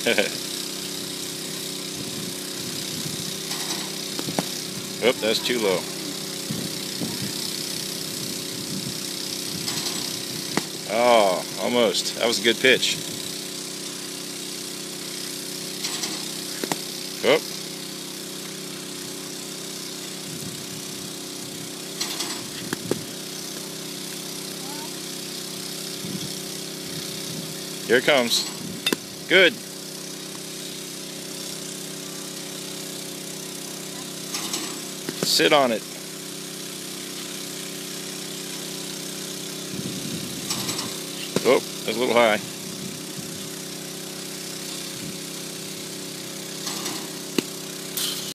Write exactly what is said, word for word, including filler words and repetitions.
Oop, that's too low. Oh, almost. That was a good pitch. Oop. Here it comes. Good. Sit on it. Oh, that's a little high.